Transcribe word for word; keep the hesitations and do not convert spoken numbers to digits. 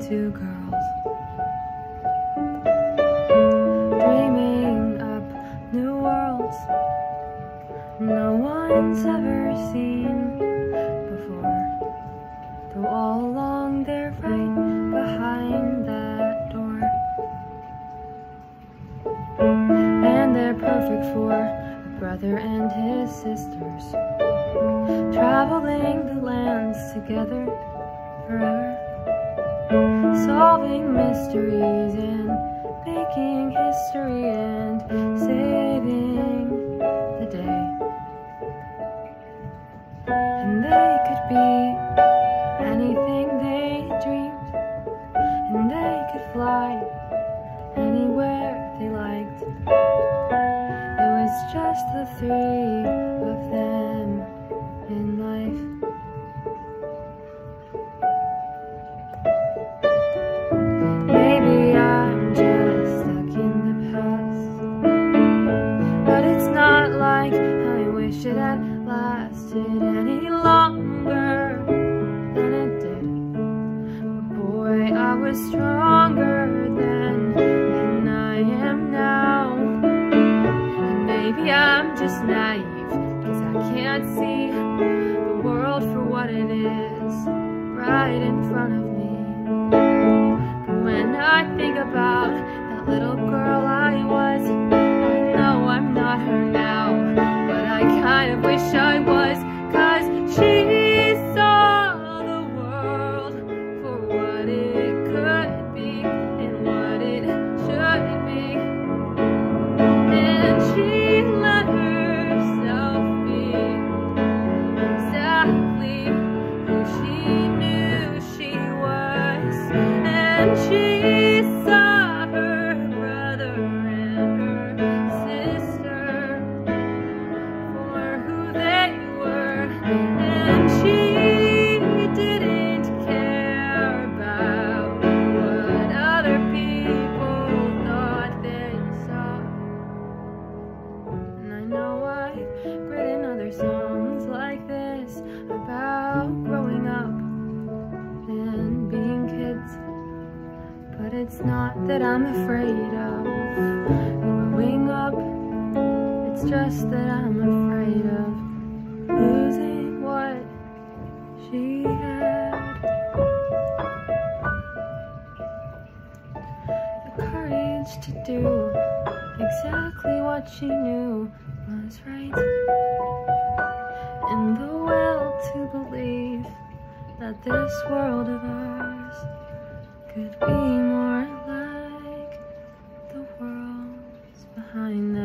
two girls, dreaming up new worlds no one's ever seen before. Though all along they're right behind that door, and they're perfect for a brother and his sisters, traveling the lands together forever, solving mysteries and making history and saving the day. And they could be anything they dreamed, and they could fly anywhere they liked. It was just the three of them in life. Maybe I'm just stuck in the past, but it's not like I wish it had lasted any longer than it did. But boy, I was stronger then than I am now. And maybe I'm just naive, cause I can't see the world for what it is right in front of me. But when I think about that little girl I was, I know I'm not her now, but I kind of wish I was, cause she saw the world for what it could be and what it should be, and she let herself be exactly who she knew she was. And she saw her brother and her sister for who they were, and she didn't care about what other people thought they saw. And I know I've written other songs like this about growing up and being kids, but it's not that I'm afraid of growing up, it's just that I'm afraid of losing what she had. The courage to do exactly what she knew was right, and the will to believe that this world of ours could be more like the worlds behind